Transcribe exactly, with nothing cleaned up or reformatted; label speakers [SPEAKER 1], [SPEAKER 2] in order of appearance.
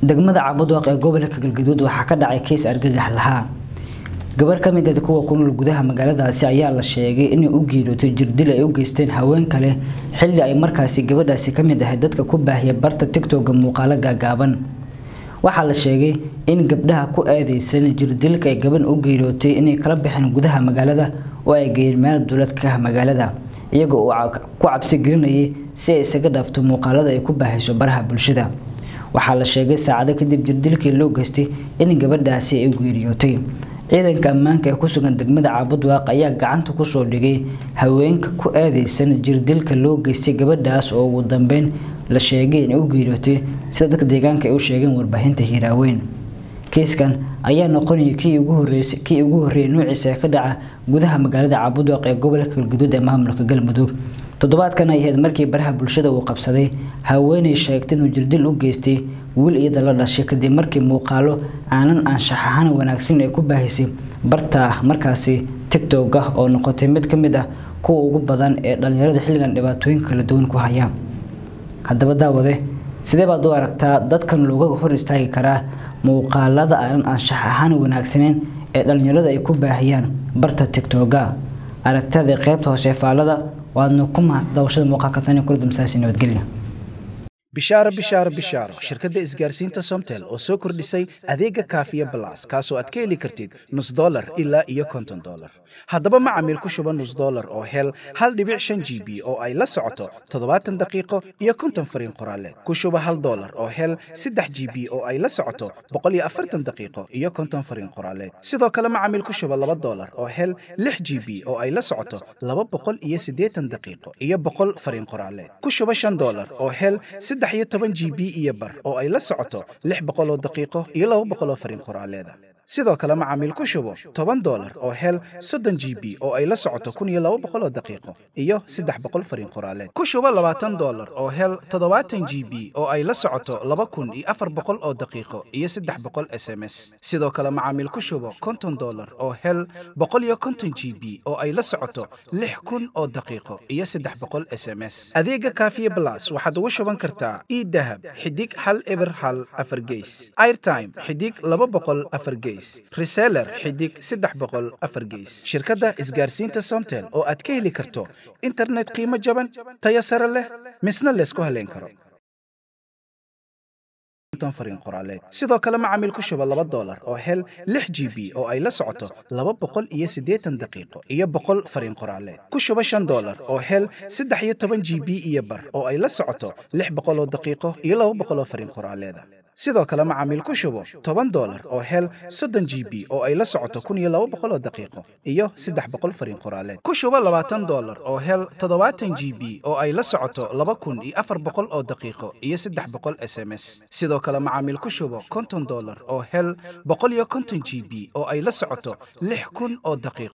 [SPEAKER 1] degmada Cabudwaaq ee gobolka Galgaduud waxaa ka dhacay kiis argagax lahaa gabar ka mid ah kuwa ku nool gudaha magaaladaasi ayaa la sheegay in uu geeriyooday jirdil ay u geysteen haween kale xilli ay markaasi gabadhaasi ka mid ahayd dadka ku baahiya barta TikTok muuqaalo gaagaaban waxaa la sheegay in gabdhaha ku aadeysan jirdilka ay gaban u geeriyootay inay kala baxeen gudaha magaalada oo ay geeyeen meel dawladka magaalada iyaga oo ku cabsi gelinayay si ay isaga dhaafto muuqaalada ay ku baahayso baraha bulshada waxaa la sheegay saacado kadib jirdilkii loo geystay in gabadhaasi ay u geeriyootay ciidanka ammaanka ee ku sugan degmada Cabudwaaq ayaa gacanta ku soo dhigay haweenka ku aadeysan jirdilka loo geystay gabadhaas oo ugu dambeyn la sheegay in uu geeriyootay sida dadka deegaanka ay u sheegeen warbaahinta Hiiraaweyn kiiskan ayaa noqonaya kii ugu horeysay kii ugu horeeyay noociisa ka dhaca gudaha magaalada Cabudwaaq ee gobolka Galgaduud ee maamulka Galmudug toddobaadkan ay ahayd markii baraha bulshada uu qabsaday haweeney sheegtay inuu jirdil u geystay wiil iyada la dhashay kadib markii muuqaalo aanan anshax ahaan wanaagsan ay ku baahisay barta markaasi TikTok ah oo noqotay mid ka mid ah kuwa ugu badan ee dhalinyarada xilligan dhibaatooyin kala duwan ku haya haddaba daawade sidee baad u aragtaa dadkan looga hor istaagi karaa muuqaalada aanan anshax ahaan wanaagsaneyn ee dhalinyarada ay ku baahiyaan barta TikTok aragtada qaybta hoose faalada waadna ku mahad dawashada muuqaalka tan ku dumsaasi nabadgelyo
[SPEAKER 2] bishaara bishaara bishaaro shirkadda isgaarsiinta Somtel oo soo kordhisay adeega Kaafiya Plus kaasoo aad ka heli kartid nus dollar ilaa iyo konton dollar haddaba macaamiil ku shuba nus dollar oo hel hal dhibic shan G B oo ay la socoto toddobaatan daqiiqo iyo konton fariin qoraaleed ku shuba hal dollar oo hel saddex G B oo ay la socoto boqol iyo afartan daqiiqo iyo konton fariin qoraaleed sidoo kale macaamiil ku shuba laba dollar oo hel lix G B oo ay la socoto laba boqol iyo siddeetan daqiiqo iyo boqol fariin qoraaleed ku shuba shan dollar oo hel saddex iyo toban G B iyo bar oo ay la socoto lix boqol oo daqiiqo iyo laba boqol oo fariin qoraaleed sidoo kale macaamiil ku shubo toban dollar oo hel soddon G B oo ay la socoto kun iyo laba boqol oo daqiiqo iyo saddex boqol fariin qoraaleed ku shubo labaatan dollar oo hel toddobaatan G B oo ay la socoto laba kun iyo afar boqol oo daqiiqo iyo saddex boqol S M S sidoo kale macaamiil ku shubo konton dollar oo hel boqol iyo konton G B oo ay la socoto lix kun oo daqiiqo iyo saddex boqol S M S adeega Kaafiya Plus waxaad ugu shuban kartaa e-dahab xidig hal eber hal afar gees airtime xidig laba boqol afar gees reseller xidig saddex boqol afar gees shirkadda isgaarsiinta Somtel oo aad ka heli karto internet qiimo jaban tayo sare leh misna la isku haleyn karo fariin qoraaleed sidoo kale macaamiil ku shuba laba dollar oo hel lix G B oo ay la socoto laba boqol iyo siddeetan daqiiqo iyo boqol fariin qoraaleed ku shuba shan dollar oo hel saddex iyo toban G B iyo bar oo ay la socoto lix boqol oo daqiiqo iyo laba boqol oo fariin qoraaleed sidoo kale macaamiil ku shubo toban dollar oo hel soddon G B oo ay la socoto kun iyo laba boqol oo daqiiqo iyo saddex boqol fariin qoraaleed ku shubo labaatan dollar oo hel toddobaatan G B oo ay la socoto laba kun iyo afar boqol oo daqiiqo iyo saddex boqol S M S sidoo kale macaamiil ku shubo konton dollar oo hel boqol iyo konton G B oo ay la socoto lix kun oo daqiiqo